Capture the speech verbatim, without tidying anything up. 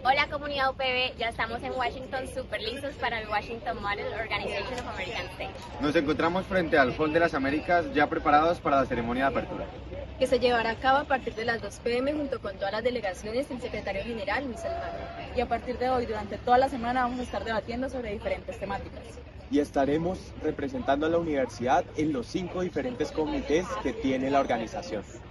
Hola comunidad U P B, ya estamos en Washington súper listos para el Washington Model Organization of American States. Nos encontramos frente al Hall de las Américas ya preparados para la ceremonia de apertura, que se llevará a cabo a partir de las dos pe eme junto con todas las delegaciones del secretario general Luis Almagro. Y a partir de hoy, durante toda la semana, vamos a estar debatiendo sobre diferentes temáticas. Y estaremos representando a la universidad en los cinco diferentes comités que tiene la organización.